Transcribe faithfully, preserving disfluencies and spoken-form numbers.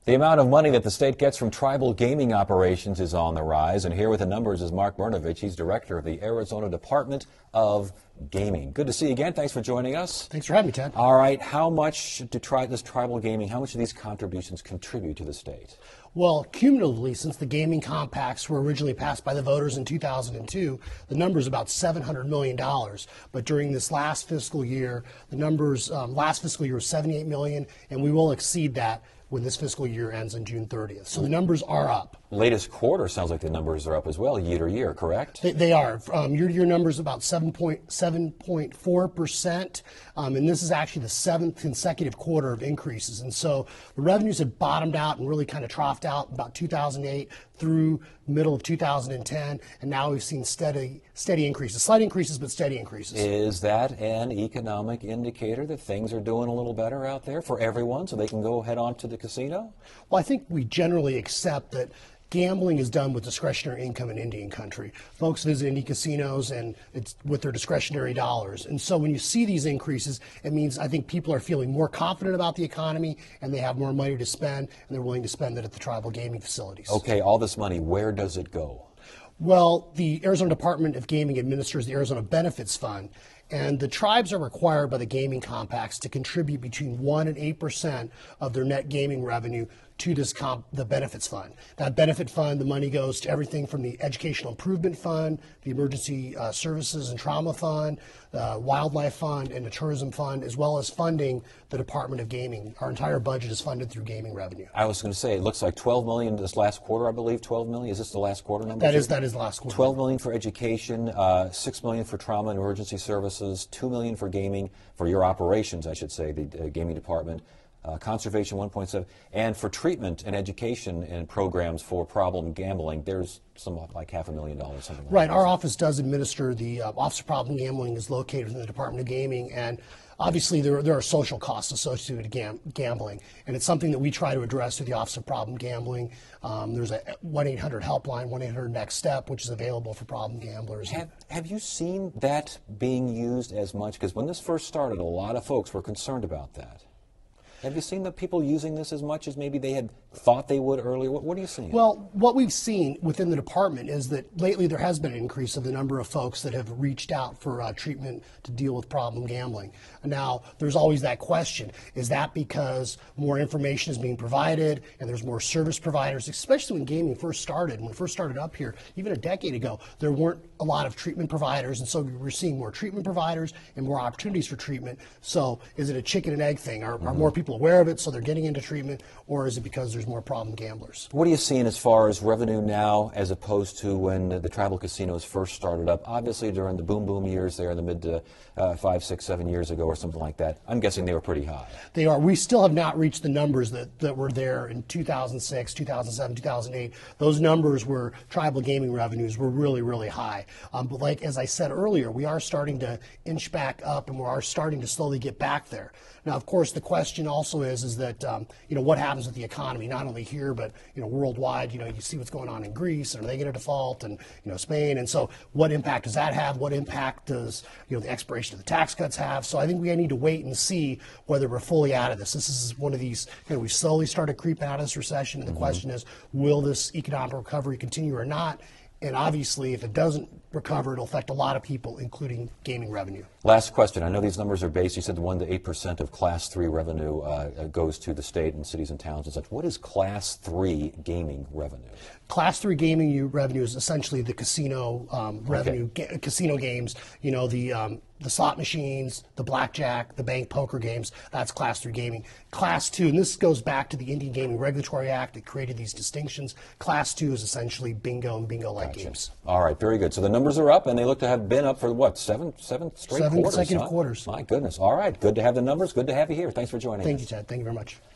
The amount of money that the state gets from tribal gaming operations is on the rise, and here with the numbers is Mark Brnovich. He's director of the Arizona Department of Gaming. Good to see you again. Thanks for joining us. Thanks for having me, Ted. All right, how much do tri does tribal gaming, how much do these contributions contribute to the state? Well, cumulatively, since the gaming compacts were originally passed by the voters in two thousand two, the number is about seven hundred million dollars. But during this last fiscal year, the numbers, um, last fiscal year was seventy-eight million dollars, and we will exceed that when this fiscal year ends on June thirtieth. So the numbers are up. Latest quarter sounds like the numbers are up as well, year to year, correct? They, they are. Um, year-to-year numbers about seven point four percent, um, and this is actually the seventh consecutive quarter of increases. And so the revenues had bottomed out and really kind of troughed out about two thousand eight through middle of two thousand ten, and now we've seen steady, steady increases, slight increases, but steady increases. Is that an economic indicator that things are doing a little better out there for everyone, so they can go head on to the casino? Well, I think we generally accept that gambling is done with discretionary income in Indian country. Folks visit Indian casinos and it's with their discretionary dollars. And so when you see these increases, it means I think people are feeling more confident about the economy and they have more money to spend and they're willing to spend it at the tribal gaming facilities. Okay, all this money, where does it go? Well, the Arizona Department of Gaming administers the Arizona Benefits Fund, and the tribes are required by the gaming compacts to contribute between one and eight percent of their net gaming revenue to this comp, the benefits fund. That benefit fund, the money goes to everything from the Educational Improvement Fund, the Emergency uh, Services and Trauma Fund, the Wildlife Fund, and the Tourism Fund, as well as funding the Department of Gaming. Our entire budget is funded through gaming revenue. I was going to say, it looks like twelve million dollars this last quarter, I believe. twelve million dollars. Is this the last quarter number? That is, that is the last quarter. twelve million dollars for education, uh, six million dollars for trauma and emergency services, two million dollars for gaming, for your operations, I should say, the uh, gaming department. Uh, conservation one point seven, and for treatment and education and programs for problem gambling, there's some like half a million dollars, something like right. that. Our office does administer the uh, Office of Problem Gambling is located within the Department of Gaming, and obviously there, there are social costs associated with gam gambling, and it's something that we try to address through the Office of Problem Gambling. Um, there's a one eight hundred helpline, one eight hundred next step, which is available for problem gamblers. Have, have you seen that being used as much? Because when this first started, a lot of folks were concerned about that. Have you seen the people using this as much as maybe they had thought they would earlier? What, what are you seeing? Well, what we've seen within the department is that lately there has been an increase of the number of folks that have reached out for uh, treatment to deal with problem gambling. Now, there's always that question. Is that because more information is being provided and there's more service providers, especially when gaming first started? When it first started up here, even a decade ago, there weren't a lot of treatment providers, and so we're seeing more treatment providers and more opportunities for treatment. So is it a chicken and egg thing? Are, mm-hmm. are more people aware of it, so they're getting into treatment, or is it because there's more problem gamblers? What are you seeing as far as revenue now as opposed to when the, the tribal casinos first started up? Obviously, during the boom boom years there in the mid to uh, five, six, seven years ago or something like that, I'm guessing they were pretty high. They are. We still have not reached the numbers that, that were there in two thousand six, two thousand seven, two thousand eight. Those numbers were tribal gaming revenues were really, really high. Um, but like as I said earlier, we are starting to inch back up, and we are starting to slowly get back there. Now, of course, the question also is, is that, um, you know, what happens with the economy, not only here, but, you know, worldwide. You know, you see what's going on in Greece, and are they going to default, and, you know, Spain. And so what impact does that have? What impact does, you know, the expiration of the tax cuts have? So I think we need to wait and see whether we're fully out of this. This is one of these, you know, we've slowly started creeping out of this recession. And the mm-hmm. question is, will this economic recovery continue or not? And obviously, if it doesn't recover, it'll affect a lot of people, including gaming revenue. Last question. I know these numbers are based, you said one to eight percent of Class three revenue uh, goes to the state and cities and towns and such. What is Class three gaming revenue? Class three gaming revenue is essentially the casino um, revenue, okay. ga casino games, you know, the um, the slot machines, the blackjack, the bank poker games. That's Class three gaming. Class two, and this goes back to the Indian Gaming Regulatory Act that created these distinctions. Class two is essentially bingo and bingo-like gotcha. games. All right, very good. So the numbers are up, and they look to have been up for what, seven, seven straight seven quarters? Seven consecutive huh? quarters. My goodness. All right, good to have the numbers. Good to have you here. Thanks for joining Thank us. Thank you, Ted. Thank you very much.